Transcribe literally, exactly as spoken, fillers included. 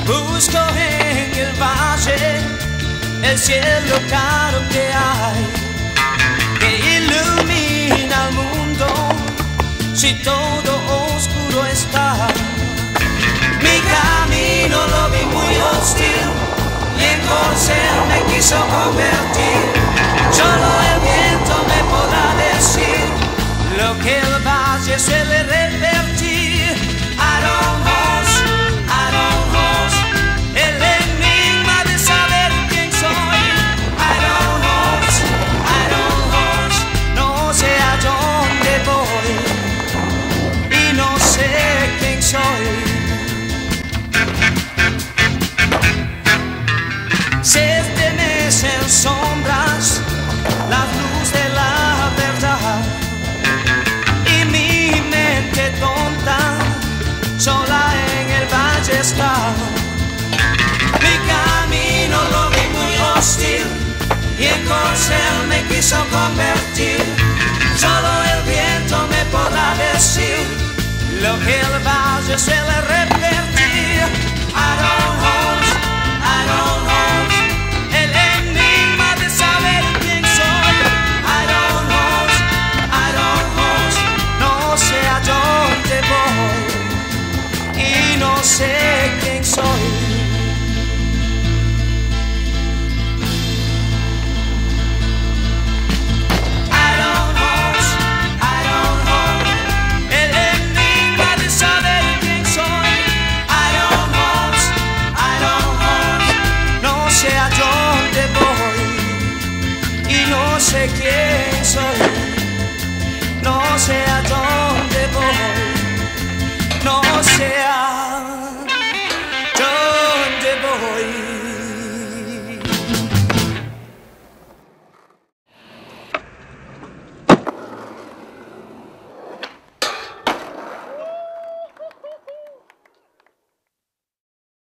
Busco en el valle el cielo claro que hay, que ilumina al mundo si todo oscuro está. Mi camino lo vi muy hostil y en corcel me quiso convertir. Solo el viento me podrá decir lo que el valle suele repetir. I don't know, I don't know, el enigma de saber quién soy. I don't know, I don't know, no sé a dónde voy y no sé quién soy. Se estremecen sombras, la luz de la verdad, y mi mente tonta sola en el valle está. Mi camino lo vi muy hostil y en corcel me quiso convertir. Solo el viento me podrá decir lo que el valle suele repetir. I don't know, I don't know, el enigma de saber quién soy. I don't know, I don't know, no sé a dónde voy y no sé quién soy. I don't know, I don't know, el enigma de saber quién soy. I don't know, I don't know, no sé a dónde voy y no sé quién soy.